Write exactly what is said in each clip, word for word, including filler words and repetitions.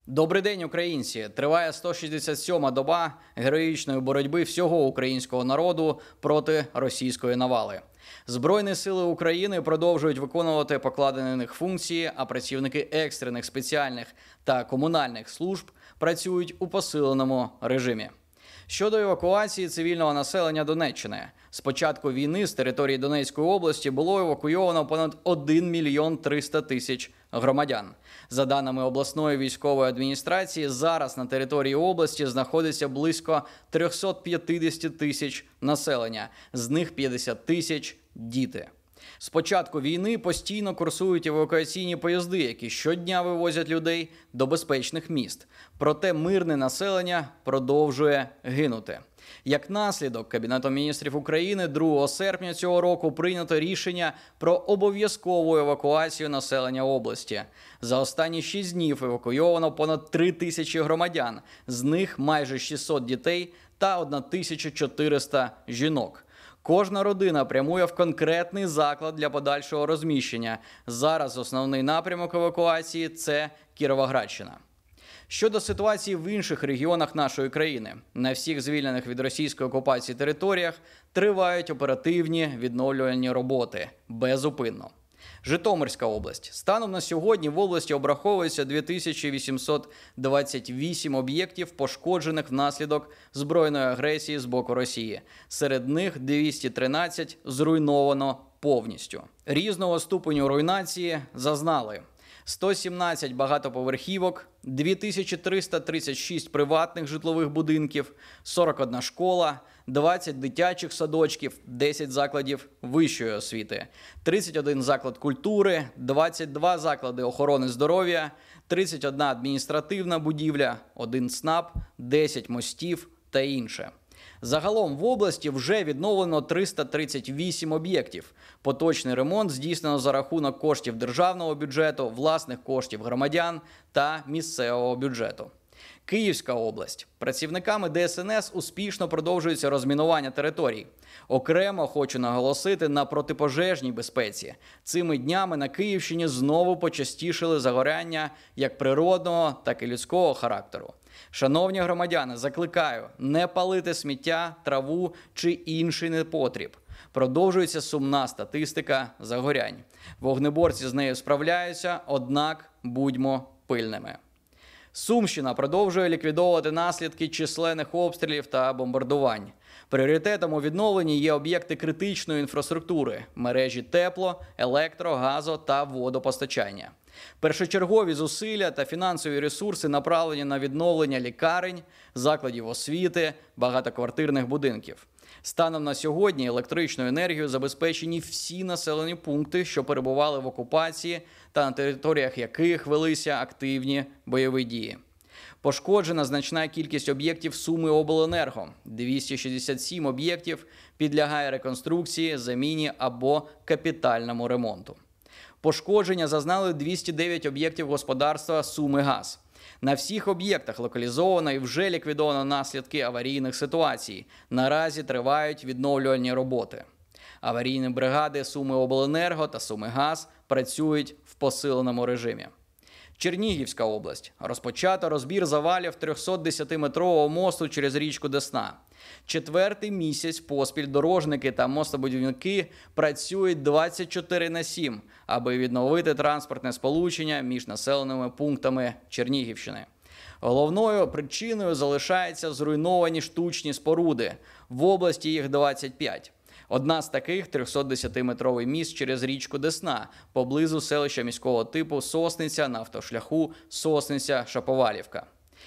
Добрий день, українці! Триває сто шістдесят сьома доба героїчної боротьби всього українського народу проти російської навали. Збройні сили України продовжують виконувати покладені на них функції, а працівники екстрених, спеціальних та комунальних служб працюють у посиленому режимі. Щодо евакуації цивільного населення Донеччини. З початку війни з території Донецької області було евакуйовано понад один мільйон триста тисяч громадян. За даними обласної військової адміністрації, зараз на території області знаходиться близько триста п'ятдесят тисяч населення, з них п'ятдесят тисяч – діти. З початку війни постійно курсують евакуаційні поїзди, які щодня вивозять людей до безпечних міст. Проте мирне населення продовжує гинути. Як наслідок, Кабінетом міністрів України другого серпня цього року прийнято рішення про обов'язкову евакуацію населення області. За останні шість днів евакуйовано понад три тисячі громадян, з них майже шістсот дітей та тисяча чотириста жінок. Кожна родина прямує в конкретний заклад для подальшого розміщення. Зараз основний напрямок евакуації – це Кіровоградщина. Щодо ситуації в інших регіонах нашої країни. На всіх звільнених від російської окупації територіях тривають оперативні відновлювальні роботи безупинно. Житомирська область. Станом на сьогодні в області обраховується дві тисячі вісімсот двадцять вісім об'єктів, пошкоджених внаслідок збройної агресії з боку Росії. Серед них двісті тринадцять зруйновано повністю. Різного ступеню руйнації зазнали сто сімнадцять багатоповерхівок, дві тисячі триста тридцять шість приватних житлових будинків, сорок одна школа, двадцять дитячих садочків, десять закладів вищої освіти, тридцять один заклад культури, двадцять два заклади охорони здоров'я, тридцять одна адміністративна будівля, один ЦНАП, десять мостів та інше. Загалом в області вже відновлено триста тридцять вісім об'єктів. Поточний ремонт здійснено за рахунок коштів державного бюджету, власних коштів громадян та місцевого бюджету. Київська область. Працівниками Де Ес Ен Ес успішно продовжується розмінування територій. Окремо хочу наголосити на протипожежній безпеці. Цими днями на Київщині знову почастішили загоряння як природного, так і людського характеру. Шановні громадяни, закликаю не палити сміття, траву чи інший непотріб. Продовжується сумна статистика загорянь. Вогнеборці з нею справляються, однак будьмо пильними. Сумщина продовжує ліквідовувати наслідки численних обстрілів та бомбардувань. Пріоритетом у відновленні є об'єкти критичної інфраструктури – мережі тепло, електро, газо та водопостачання. Першочергові зусилля та фінансові ресурси направлені на відновлення лікарень, закладів освіти, багатоквартирних будинків. Станом на сьогодні електричною енергією забезпечені всі населені пункти, що перебували в окупації та на територіях яких велися активні бойові дії. Пошкоджена значна кількість об'єктів Сумиобленерго. двісті шістдесят сім об'єктів підлягає реконструкції, заміні або капітальному ремонту. Пошкодження зазнали двісті дев'ять об'єктів господарства «Сумигаз». На всіх об'єктах локалізовано і вже ліквідовано наслідки аварійних ситуацій. Наразі тривають відновлювальні роботи. Аварійні бригади Сумиобленерго та «Сумигаз» працюють в посиленому режимі. Чернігівська область. Розпочато розбір завалів трьохсотдесятиметрового мосту через річку Десна. Четвертий місяць поспіль дорожники та мостобудівники працюють двадцять чотири на сім, аби відновити транспортне сполучення між населеними пунктами Чернігівщини. Головною причиною залишаються зруйновані штучні споруди. В області їх двадцять п'ять. Одна з таких – трьохсотдесятиметровий міст через річку Десна, поблизу селища міського типу Сосниця на автошляху Сосниця-Шаповалівка.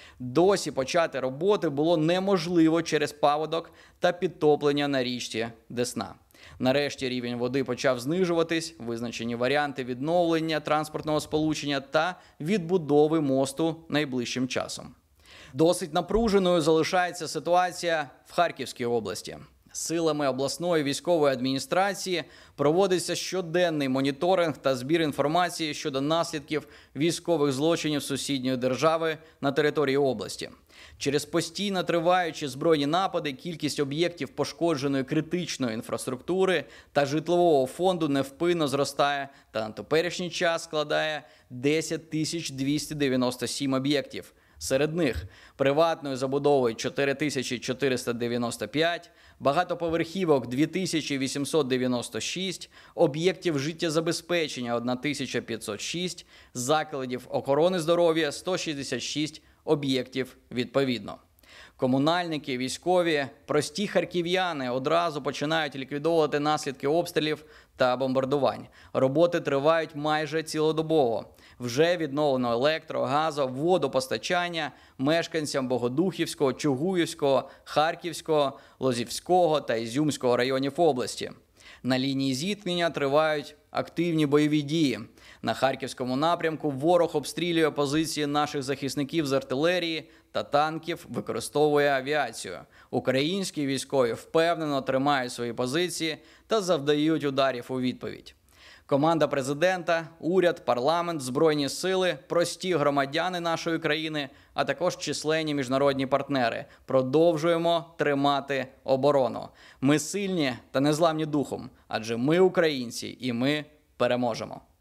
Досі почати роботи було неможливо через паводок та підтоплення на річці Десна. Нарешті рівень води почав знижуватись, визначені варіанти відновлення транспортного сполучення та відбудови мосту найближчим часом. Досить напруженою залишається ситуація в Харківській області. Силами обласної військової адміністрації проводиться щоденний моніторинг та збір інформації щодо наслідків військових злочинів сусідньої держави на території області. Через постійно триваючі збройні напади кількість об'єктів пошкодженої критичної інфраструктури та житлового фонду невпинно зростає та на теперішній час складає десять тисяч двісті дев'яносто сім об'єктів. Серед них приватною забудовою чотири тисячі чотириста дев'яносто п'ять, багатоповерхівок дві тисячі вісімсот дев'яносто шість, об'єктів життєзабезпечення одна тисяча п'ятсот шість, закладів охорони здоров'я сто шістдесят шість об'єктів відповідно. Комунальники, військові, прості харків'яни одразу починають ліквідовувати наслідки обстрілів та бомбардувань. Роботи тривають майже цілодобово. Вже відновлено електро, газо, водопостачання мешканцям Богодухівського, Чугуївського, Харківського, Лозівського та Ізюмського районів області. На лінії зіткнення тривають активні бойові дії. На Харківському напрямку ворог обстрілює позиції наших захисників з артилерії та танків, використовує авіацію. Українські військові впевнено тримають свої позиції та завдають ударів у відповідь. Команда президента, уряд, парламент, Збройні сили, прості громадяни нашої країни, а також численні міжнародні партнери. Продовжуємо тримати оборону. Ми сильні та незламні духом, адже ми українці і ми переможемо.